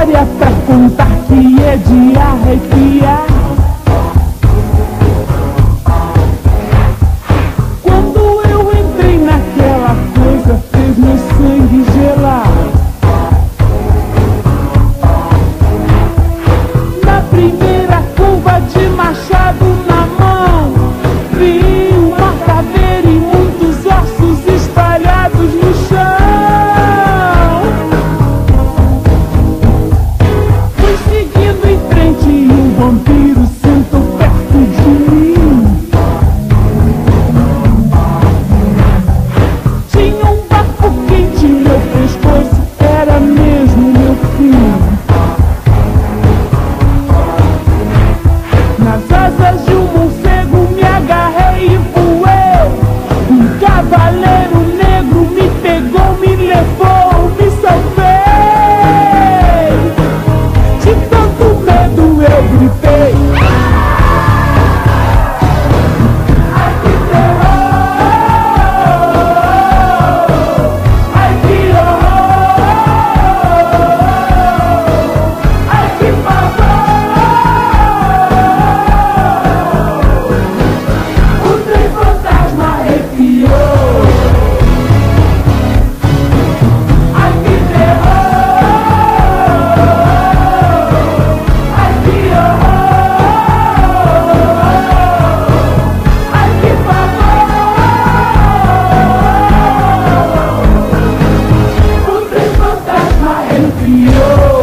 história pra contar que é de arrepiar. Quando eu entrei naquela coisa, fez meu sangue gelar. Na primeira curva de machado na mão, vi uma caveira e muitos ossos espalhados no chão. Fui seguindo em frente e um vampiro sentou perto de mim. Tinha um bafo quente em meu pescoço, era mesmo meu fim. Nas asas de um morcego me agarrei e voei. Um cavaleiro negro me pegou, me levou, me salvei. De tanto medo eu gritei. Ai que terror! Ai que horror! Ai que pavor! O trem fantasma arrepiou. Ai que terror! Ai que horror! Ai que pavor! O trem fantasma arrepiou.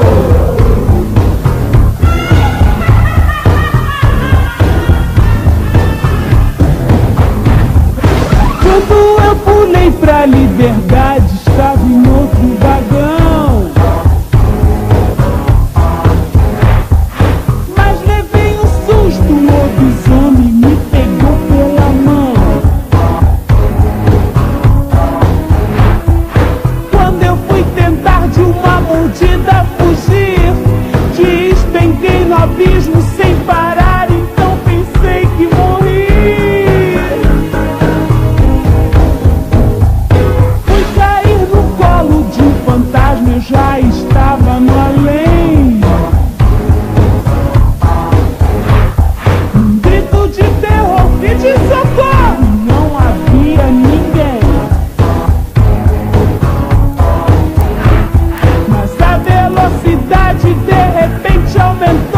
Quando eu pulei pra liberdade, estava em outro vagão. Mas levei um susto, o lobisomem me pegou pela mão. Quando eu fui tentar de uma mordida fugir, despenquei no abismo sem parar, então pensei que morri. Fui cair no colo de um fantasma, eu já estava no além. Um grito de terror e de socorro, não havia ninguém. Mas a velocidade de repente aumentou.